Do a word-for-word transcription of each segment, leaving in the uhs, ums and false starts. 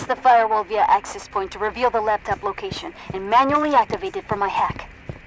the firewall via access point to reveal the laptop location and manually activate it for my hack.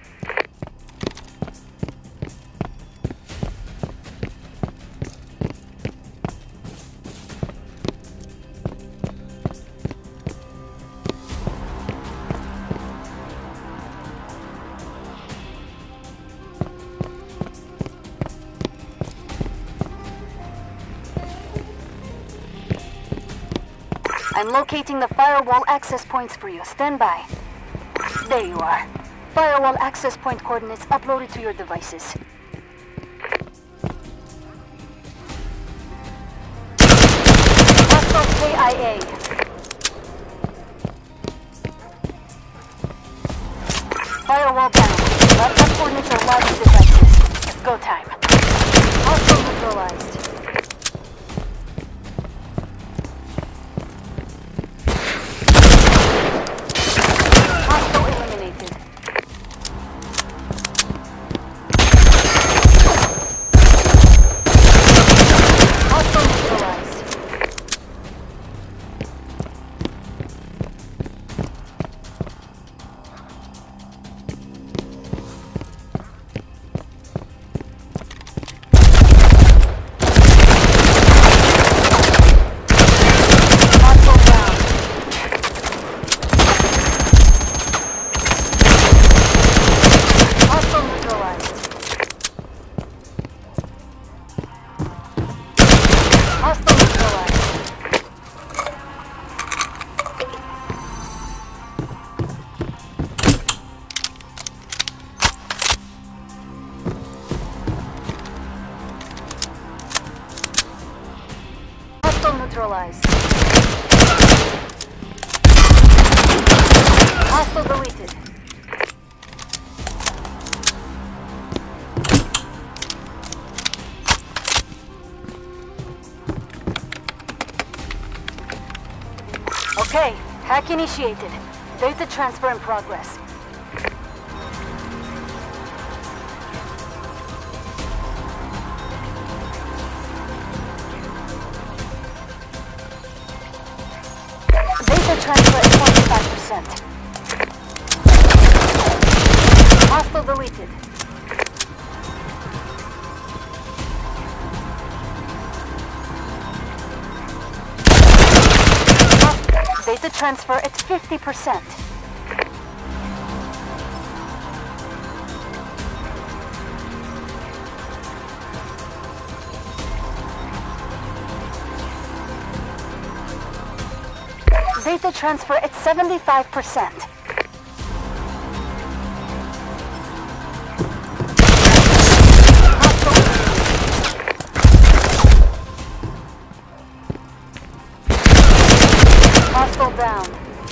I'm locating the firewall access points for you. Stand by. There you are. Firewall access point coordinates uploaded to your devices. Hostile K I A. Firewall down. Laptop coordinates are logged to devices. Go time. Hostile neutralized. Neutralized. Hostile deleted. Okay, hack initiated. Data transfer in progress. Data transfer at twenty-five percent. Hostile deleted. Data transfer at fifty percent. Data transfer at seventy-five percent. Hostile down.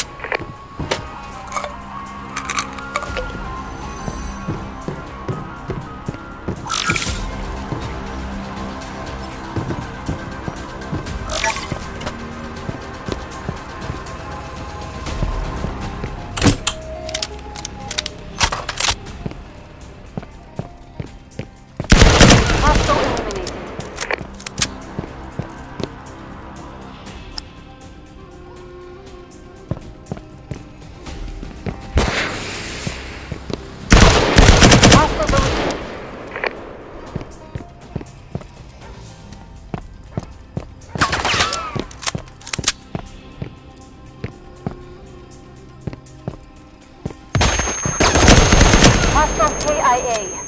Hostile K I A.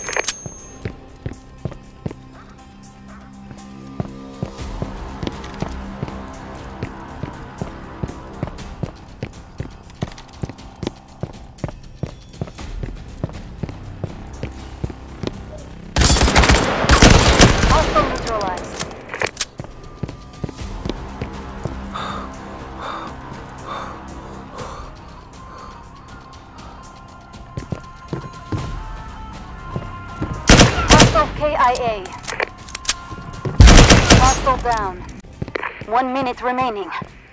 Hostile neutralized. K I A. Hostile down. One minute remaining.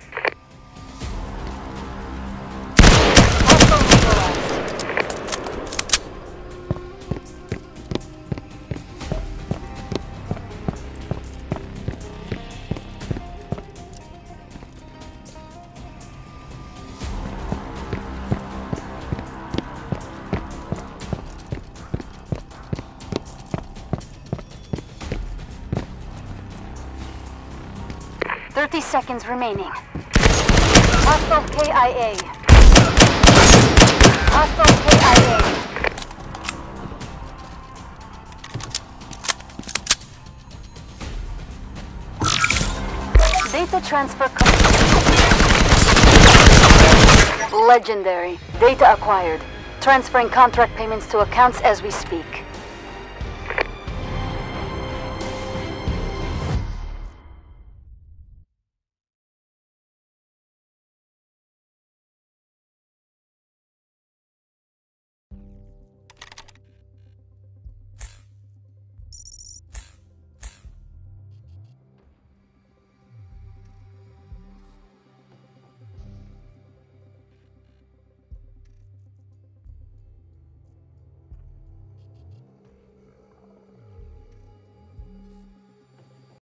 Hostile neutralized. thirty seconds remaining. Hostile K I A. Hostile K I A. Data transfer complete. Legendary. Data acquired. Transferring contract payments to accounts as we speak.